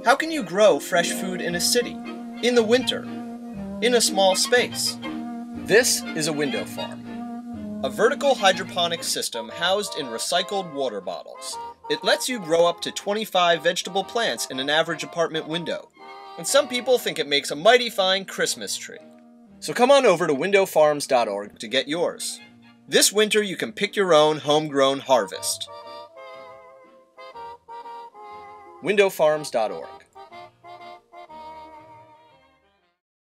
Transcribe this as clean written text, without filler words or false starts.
How can you grow fresh food in a city, in the winter, in a small space? This is a window farm, a vertical hydroponic system housed in recycled water bottles. It lets you grow up to 25 vegetable plants in an average apartment window, and some people think it makes a mighty fine Christmas tree. So come on over to windowfarms.org to get yours. This winter you can pick your own homegrown harvest. windowfarms.org